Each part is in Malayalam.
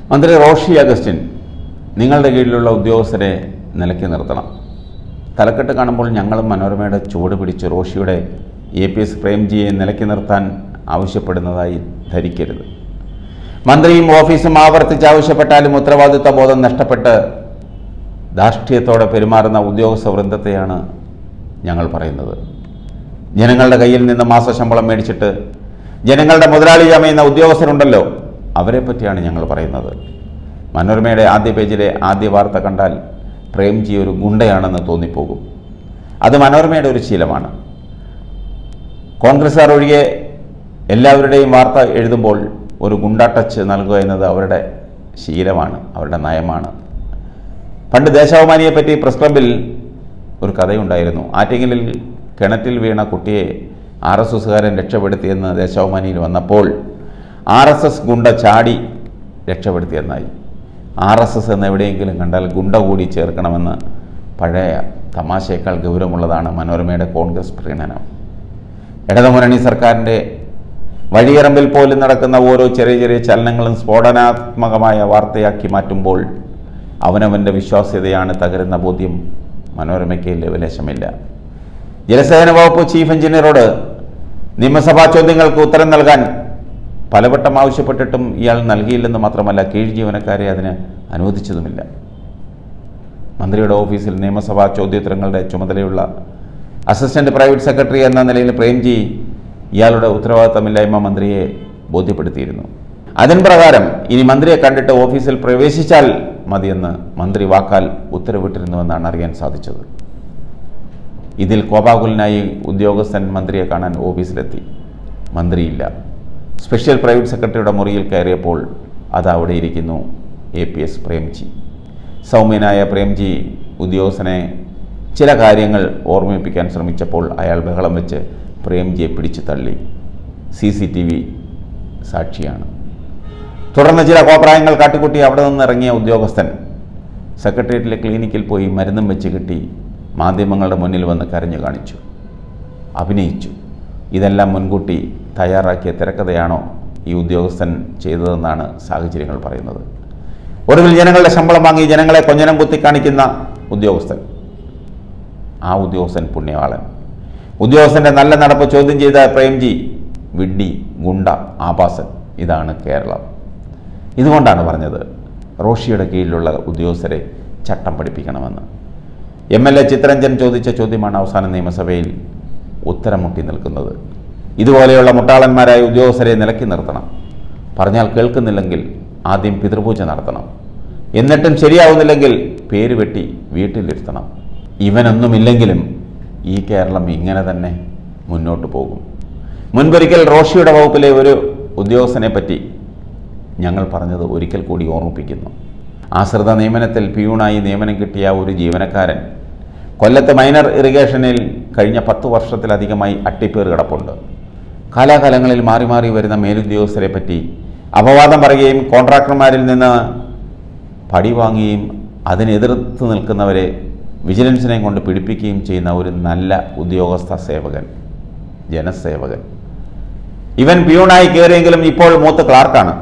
മന്ത്രി റോഷി അഗസ്റ്റിൻ, നിങ്ങളുടെ കീഴിലുള്ള ഉദ്യോഗസ്ഥരെ നിലയ്ക്ക് നിർത്തണം. തലക്കെട്ട് കാണുമ്പോൾ ഞങ്ങളും മനോരമയുടെ ചുവട് പിടിച്ച് റോഷിയുടെ APS പ്രേംജിയെ നിലയ്ക്ക് നിർത്താൻ ആവശ്യപ്പെടുന്നതായി ധരിക്കരുത്. മന്ത്രിയും ഓഫീസും ആവർത്തിച്ച് ആവശ്യപ്പെട്ടാലും ഉത്തരവാദിത്വ ബോധം നഷ്ടപ്പെട്ട് ധാർഷ്ട്യത്തോടെ പെരുമാറുന്ന ഉദ്യോഗസ്ഥ വൃന്ദത്തെയാണ് ഞങ്ങൾ പറയുന്നത്. ജനങ്ങളുടെ കയ്യിൽ നിന്ന് മാസശമ്പളം മേടിച്ചിട്ട് ജനങ്ങളുടെ മുതലാളി ചമയുന്ന ഉദ്യോഗസ്ഥരുണ്ടല്ലോ, അവരെ പറ്റിയാണ് ഞങ്ങൾ പറയുന്നത്. മനോരമയുടെ ആദ്യ പേജിലെ ആദ്യ വാർത്ത കണ്ടാൽ പ്രേംജി ഒരു ഗുണ്ടയാണെന്ന് തോന്നിപ്പോകും. അത് മനോരമയുടെ ഒരു ശീലമാണ്. കോൺഗ്രസ്സുകാർ ഒഴികെ എല്ലാവരുടെയും വാർത്ത എഴുതുമ്പോൾ ഒരു ഗുണ്ട ടച്ച് നൽകുക എന്നത് അവരുടെ ശീലമാണ്, അവരുടെ നയമാണ്. പണ്ട് ദേശാഭിമാനിയെപ്പറ്റി പ്രസ് ക്ലബിൽ ഒരു കഥയുണ്ടായിരുന്നു. ആറ്റിങ്ങലിൽ കിണറ്റിൽ വീണ കുട്ടിയെ RSSകാരൻ രക്ഷപ്പെടുത്തിയെന്ന് ദേശാഭിമാനിയിൽ വന്നപ്പോൾ RSS ഗുണ്ട ചാടി രക്ഷപ്പെടുത്തിയെന്നായി. RSS എന്ന് എവിടെയെങ്കിലും കണ്ടാൽ ഗുണ്ട കൂടി ചേർക്കണമെന്ന് പഴയ തമാശയേക്കാൾ ഗൗരവമുള്ളതാണ് മനോരമയുടെ കോൺഗ്രസ് പ്രീണനം. ഇടതുമുന്നണി സർക്കാരിൻ്റെ വഴിയറമ്പിൽ പോലും നടക്കുന്ന ഓരോ ചെറിയ ചെറിയ ചലനങ്ങളും സ്ഫോടനാത്മകമായ വാർത്തയാക്കി മാറ്റുമ്പോൾ അവനവൻ്റെ വിശ്വാസ്യതയാണ് തകരുന്ന ബോധ്യം മനോരമയ്ക്ക് ലവലേശമില്ല. ജലസേന വകുപ്പ് ചീഫ് എഞ്ചിനീയറോട് നിയമസഭാ ചോദ്യങ്ങൾക്ക് ഉത്തരം നൽകാൻ പലവട്ടം ആവശ്യപ്പെട്ടിട്ടും ഇയാൾ നൽകിയില്ലെന്ന് മാത്രമല്ല, കീഴ് ജീവനക്കാരെ അതിന് അനുവദിച്ചതുമില്ല. മന്ത്രിയുടെ ഓഫീസിൽ നിയമസഭാ ചോദ്യോത്തരങ്ങളുടെ ചുമതലയുള്ള അസിസ്റ്റന്റ് പ്രൈവറ്റ് സെക്രട്ടറി എന്ന നിലയിൽ പ്രേംജി ഇയാളുടെ ഉത്തരവാദിത്തമില്ലായ്മ മന്ത്രിയെ ബോധ്യപ്പെടുത്തിയിരുന്നു. അതിൻ പ്രകാരം ഇനി മന്ത്രിയെ കണ്ടിട്ട് ഓഫീസിൽ പ്രവേശിച്ചാൽ മതിയെന്ന് മന്ത്രി വാക്കാൽ ഉത്തരവിട്ടിരുന്നുവെന്നാണ് അറിയാൻ സാധിച്ചത്. ഇതിൽ കോപാകുലനായി ഉദ്യോഗസ്ഥൻ മന്ത്രിയെ കാണാൻ ഓഫീസിലെത്തി. മന്ത്രിയില്ല. സ്പെഷ്യൽ പ്രൈവറ്റ് സെക്രട്ടറിയുടെ മുറിയിൽ കയറിയപ്പോൾ അത് അവിടെ ഇരിക്കുന്നു APS പ്രേംജി. സൗമ്യനായ പ്രേംജി ഉദ്യോഗസ്ഥനെ ചില കാര്യങ്ങൾ ഓർമ്മിപ്പിക്കാൻ ശ്രമിച്ചപ്പോൾ അയാൾ ബഹളം വെച്ച് പ്രേംജിയെ പിടിച്ചു തള്ളി. CCTV സാക്ഷിയാണ്. തുടർന്ന് ചില കോപ്രായങ്ങൾ കാട്ടിക്കൂട്ടി അവിടെ നിന്ന് ഇറങ്ങിയ ഉദ്യോഗസ്ഥൻ സെക്രട്ടേറിയറ്റിലെ ക്ലിനിക്കിൽ പോയി മരുന്നും വെച്ച് കിട്ടി മാധ്യമങ്ങളുടെ മുന്നിൽ വന്ന് കരഞ്ഞു കാണിച്ചു, അഭിനയിച്ചു. ഇതെല്ലാം മുൻകൂട്ടി തയ്യാറാക്കിയ തിരക്കഥയാണോ ഈ ഉദ്യോഗസ്ഥൻ ചെയ്തതെന്നാണ് സാഹചര്യങ്ങൾ പറയുന്നത്. ഒടുവിൽ ജനങ്ങളുടെ ശമ്പളം വാങ്ങി ജനങ്ങളെ കൊഞ്ഞനം കുത്തി കാണിക്കുന്ന ഉദ്യോഗസ്ഥൻ, ആ ഉദ്യോഗസ്ഥൻ പുണ്യവാളൻ. ഉദ്യോഗസ്ഥൻ്റെ നല്ല നടപ്പ് ചോദ്യം ചെയ്ത പ്രേംജി വിഡ്ഢി, ഗുണ്ട, ആഭാസൻ. ഇതാണ് കേരളം. ഇതുകൊണ്ടാണ് പറഞ്ഞത് റോഷിയുടെ കീഴിലുള്ള ഉദ്യോഗസ്ഥരെ ചട്ടം പഠിപ്പിക്കണമെന്ന്. MLA ചിത്തരഞ്ജൻ ചോദിച്ച ചോദ്യമാണ് അവസാന നിയമസഭയിൽ ഉത്തരം മുട്ടി നിൽക്കുന്നത്. ഇതുപോലെയുള്ള മുട്ടാളന്മാരായ ഉദ്യോഗസ്ഥരെ നിലയ്ക്ക് നിർത്തണം. പറഞ്ഞാൽ കേൾക്കുന്നില്ലെങ്കിൽ ആദ്യം പിതൃപൂജ നടത്തണം. എന്നിട്ടും ശരിയാവുന്നില്ലെങ്കിൽ പേര് വെട്ടി വീട്ടിലിരുത്തണം. ഇവനൊന്നുമില്ലെങ്കിലും ഈ കേരളം ഇങ്ങനെ തന്നെ മുന്നോട്ട് പോകും. മുൻപൊരിക്കൽ റോഷിയുടെ വകുപ്പിലെ ഒരു ഉദ്യോഗസ്ഥനെ പറ്റി ഞങ്ങൾ പറഞ്ഞത് ഒരിക്കൽ കൂടി ഓർമ്മിപ്പിക്കുന്നു. ആശ്രിത നിയമനത്തിൽ പിയൂണായി നിയമനം കിട്ടിയ ഒരു ജീവനക്കാരൻ കൊല്ലത്ത് മൈനർ ഇറിഗേഷനിൽ കഴിഞ്ഞ 10 വർഷത്തിലധികമായി അട്ടിപ്പേർ കിടപ്പുണ്ട്. കാലാകാലങ്ങളിൽ മാറി മാറി വരുന്ന മേലുദ്യോഗസ്ഥരെ പറ്റി അപവാദം പറയുകയും കോൺട്രാക്ടർമാരിൽ നിന്ന് പടി വാങ്ങുകയും അതിനെതിർത്ത് നിൽക്കുന്നവരെ വിജിലൻസിനെ കൊണ്ട് പിടിപ്പിക്കുകയും ചെയ്യുന്ന ഒരു നല്ല ഉദ്യോഗസ്ഥ സേവകൻ, ജനസേവകൻ. ഇവൻ പിയൂണായി കയറിയെങ്കിലും ഇപ്പോൾ മൂത്ത് ക്ലാർക്കാണ്.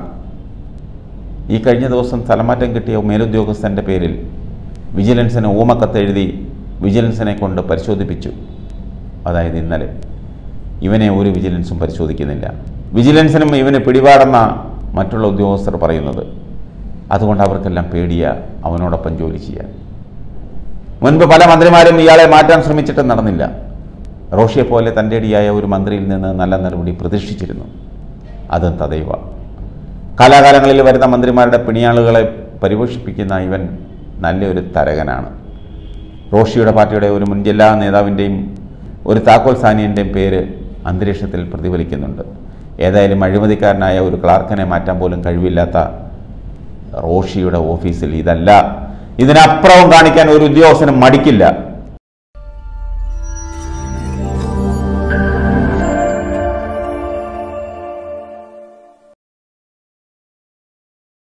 ഈ കഴിഞ്ഞ ദിവസം സ്ഥലമാറ്റം കിട്ടിയ മേലുദ്യോഗസ്ഥൻ്റെ പേരിൽ വിജിലൻസിന് ഊമക്കത്തെഴുതി വിജിലൻസിനെ കൊണ്ട് പരിശോധിപ്പിച്ചു. അതായത് ഇന്നലെ. ഇവനെ ഒരു വിജിലൻസും പരിശോധിക്കുന്നില്ല. വിജിലൻസിനും ഇവന് പിടിപാടെന്ന മറ്റുള്ള ഉദ്യോഗസ്ഥർ പറയുന്നത്. അതുകൊണ്ട് അവർക്കെല്ലാം പേടിയ അവനോടൊപ്പം ജോലി ചെയ്യാൻ. മുൻപ് പല മന്ത്രിമാരും ഇയാളെ മാറ്റാൻ ശ്രമിച്ചിട്ട് നടന്നില്ല. റോഷിയെപ്പോലെ തൻ്റെടിയായ ഒരു മന്ത്രിയിൽ നിന്ന് നല്ല നടപടി പ്രതീക്ഷിച്ചിരുന്നു. അതും തദൈവ. കാലാകാലങ്ങളിൽ വരുന്ന മന്ത്രിമാരുടെ പിണിയാളുകളെ പരിപോഷിപ്പിക്കുന്ന ഇവൻ നല്ലൊരു തരകനാണ്. റോഷിയുടെ പാർട്ടിയുടെ ഒരു മുൻ ജില്ലാ നേതാവിൻ്റെയും ഒരു താക്കോൽ സ്ഥാനീയൻ്റെയും പേര് അന്തരീക്ഷത്തിൽ പ്രതിഫലിക്കുന്നുണ്ട്. ഏതായാലും അഴിമതിക്കാരനായ ഒരു ക്ലാർക്കിനെ മാറ്റാൻ പോലും കഴിവില്ലാത്ത റോഷിയുടെ ഓഫീസിൽ ഇതല്ല, ഇതിനപ്പുറവും കാണിക്കാൻ ഒരു ഉദ്യോഗസ്ഥനും മടിക്കില്ല.